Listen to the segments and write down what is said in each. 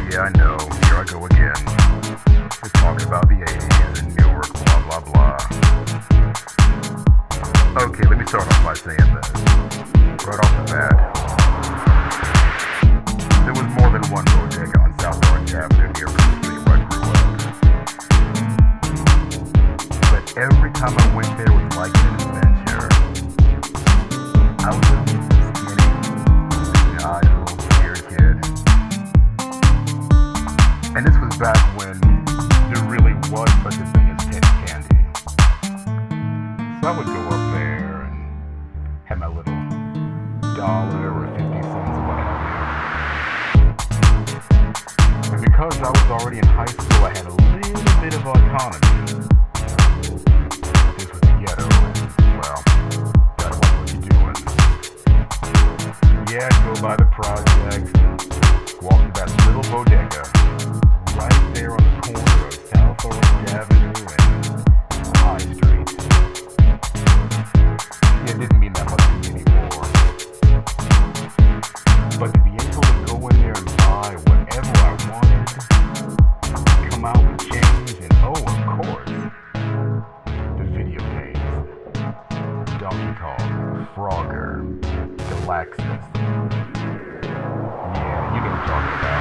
Yeah, I know. Here I go again. Just talking about the 80s and Newark, blah, blah, blah. Okay, let me start off by saying this. Right off the bat. There was more than one bodega on South Orange Avenue near the city where I grew up. But every time I went there, it was like an adventure. I was a skinny, shy, little scared kid. And this was back when there really was such a thing as tin candy. So I would go up there and have my little dollar or 50 cents or what have you. And because I was already in high school, I had a little bit of autonomy. This was the ghetto, and well, gotta watch what you're doing. Yeah, I'd go by the projects and walk to that little bodega right there on the corner of South Orange Avenue and High Street. It didn't mean that much to me anymore. But to be able to go in there and buy whatever I wanted, come out with change, and oh, of course, the video games. Donkey Kong, Frogger, Galaxis. Yeah, you know what I'm talking about.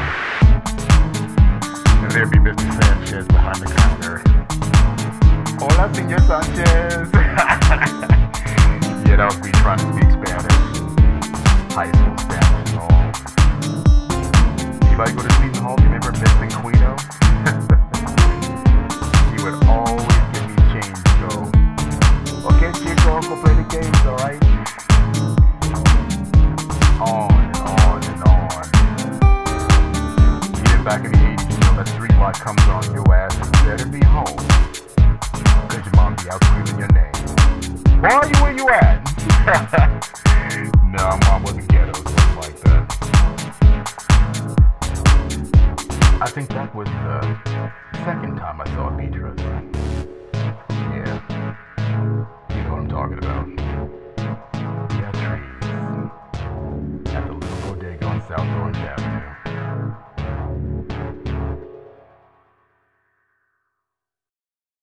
And there'd be Mr. Sanchez behind the counter. Hola, Senor Sanchez. Yeah, that was me trying to speak Spanish. High school Spanish and all. Anybody go to Seton Hall? Do you remember Miss Quino? He would always give me change to go, okay, Chico, go play the games, alright? On and on and on. Even back in the 80s, you know, that street light comes on your ass, you better be home. Cause your mom be out screaming your name. Boy, where you at? No, mom wasn't ghetto, so it was like that. I think that was the second time I saw a Beatrice. Yeah. You know what I'm talking about. Yeah, trees. At the little bodega on South Orange Avenue.